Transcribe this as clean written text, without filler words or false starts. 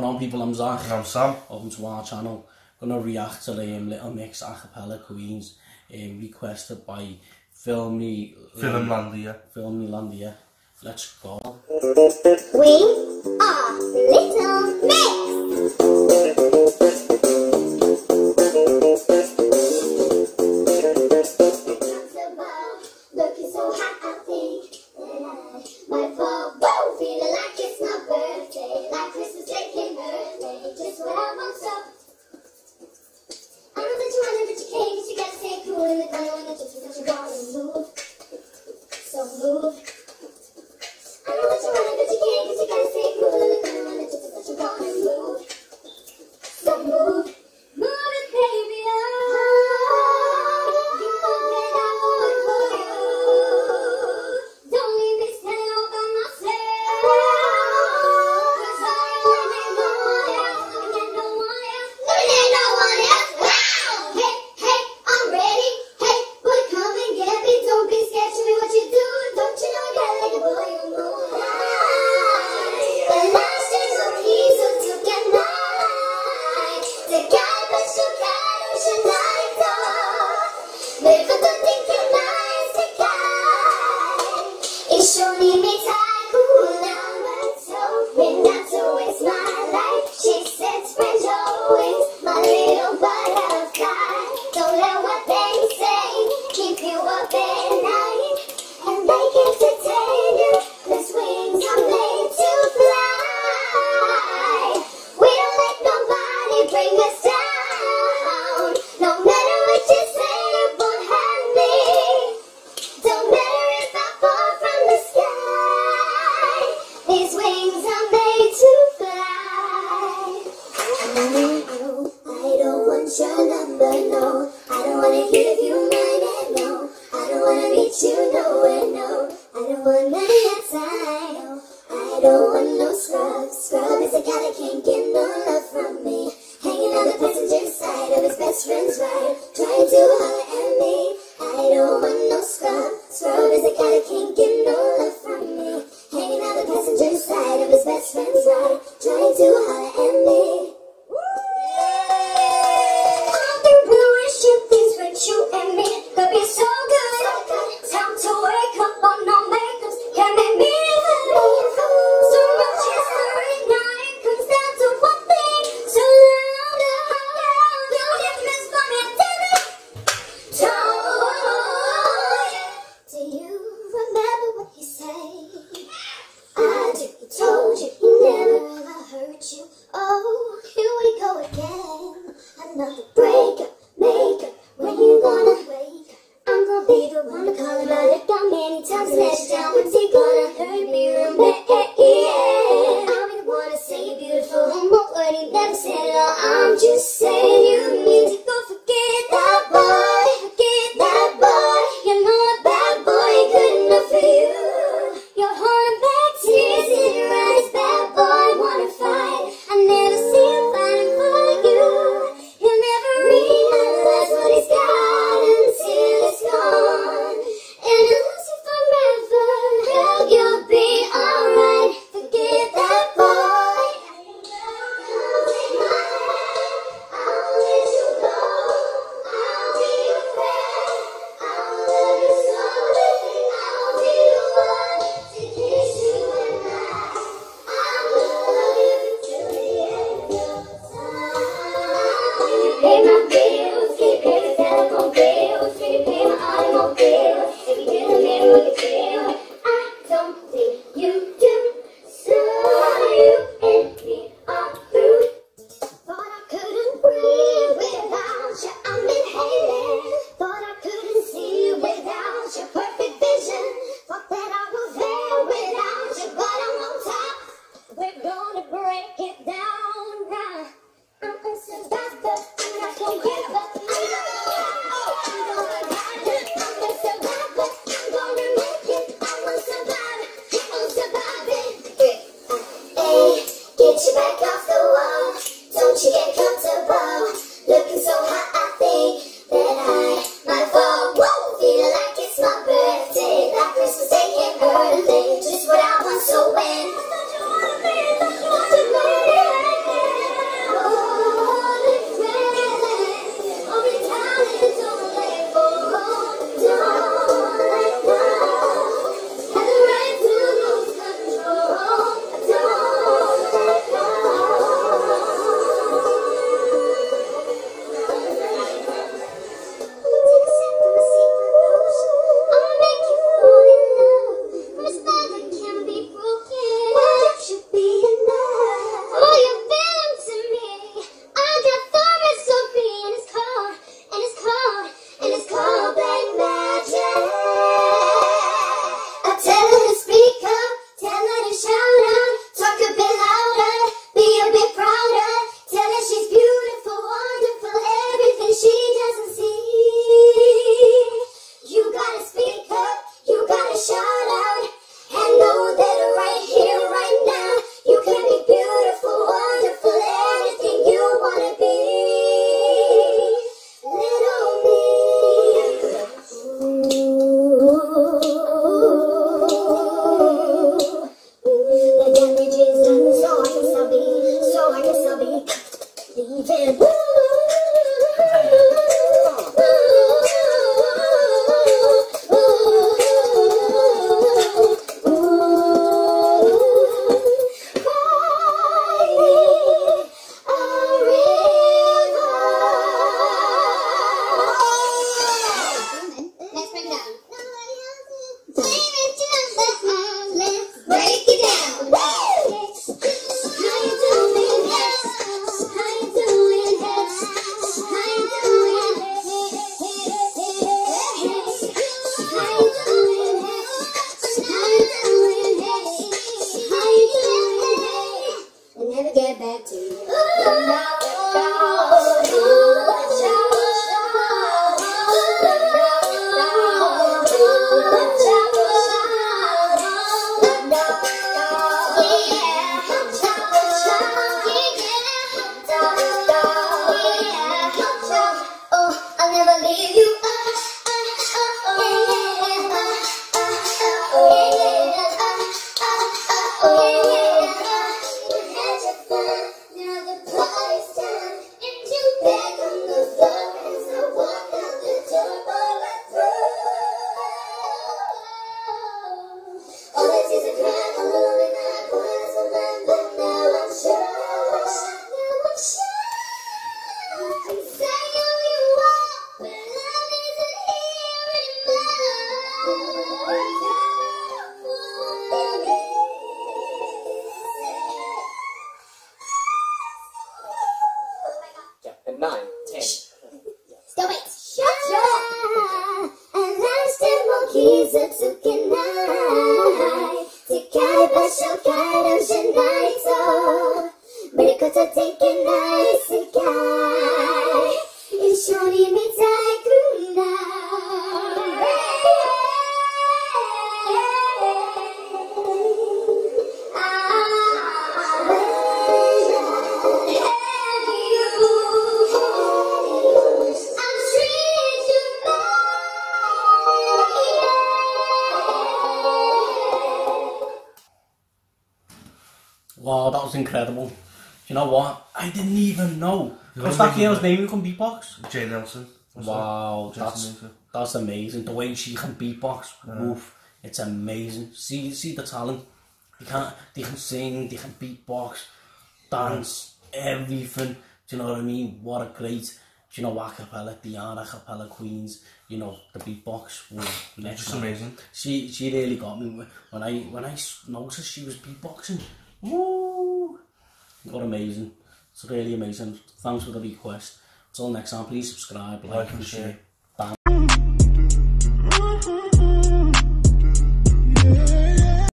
on people, I'm Zach. And I'm Sam. Welcome to our channel. Gonna react to the Little Mix Acapella Queens, requested by Filmlandia. Let's go. We are Little Mix. Looking so hot, I think that I might fall. Feeling like it's my birthday, like Christmas taking birthday, just what I want. So I know that you want it, but you can't, 'cause you gotta stay cool in the glow and the gypsies that you want to move. So move. I know that you want it, but you can't, 'cause you gotta stay cool in the glow and the gypsies that you want to move. So move. Move it, baby, oh. You know that I want it for you. Don't leave me standing all by myself, 'cause I ain't letting no one else, letting no one else, letting no one else. Wow! Hey, hey, I'm ready. Hey, boy, come and get me. Don't be scared, show me what you do. Don't you know I gotta let you boy, you know the last is okay, so tonight, the guy but you got it, you like maybe don't think you're nice, the guy. It's only me time, cool down, but told me not to waste my life. She said, spread your wings, my little butterfly. Don't let what they say keep you up at night, and they can't detain you, 'cause wings are made to fly. We don't let nobody bring us down. No matter what you say, it won't have me. Don't matter if I fall from the sky. These wings are made to fly. I don't want your number, no. I don't wanna give you mine, and no. I don't wanna meet you nowhere, no. I don't want none of that time, no. I don't want no scrub. Scrub is a guy that can't get no love from me. Hanging on the passenger side of his best friend's ride, trying to holler at me. I don't want no scrub. Scrub is a guy that can't get no love from me. Hanging on the passenger side of his best friend's ride, trying to holler at me. I've been wishing things with you and me could be so good. Time to wake up on no makeups, can make me live. So much history now, it comes down to one thing. So louder, don't get this from me, baby. Do you remember what he said? I do. He told you he never ever hurt you. Oh, here we go again. Another breakup, makeup. When you gonna wake up? I'm gonna be the one to call him out. Look how many times let you down. When's he gonna hurt me real bad? Yeah. I'll be the one to say you're beautiful. I'm not what he never said at all. I'm just saying you need to go forget that boy. Forget that boy. You're not a bad boy, good enough for you. You're holding back tears in your eyes. Bad boy wanna fight. I never see him fighting for you. He'll never realize what he's got until it's gone, and he'll lose you forever. He'll back to you. I'll never leave you. And 9, 10. Stop it! Shut up! And last time monkeys are taking night. Takai bashokai doshinai to. Mirikoto taking night takai. Ishoni mitai kunai. Wow, that was incredible. You know what? I didn't even know. What's that girl's name who can beatbox? Jay Nelson. Wow, that's amazing. The way she can beatbox, woof, it's amazing. See the talent. They can sing, they can beatbox, dance, everything. Do you know what I mean? What a great, do you know, acapella, the acapella queens. You know, the beatbox. It's just amazing. She really got me when I noticed she was beatboxing. Woo! What amazing. It's really amazing. Thanks for the request. Until next time, please subscribe, like and share.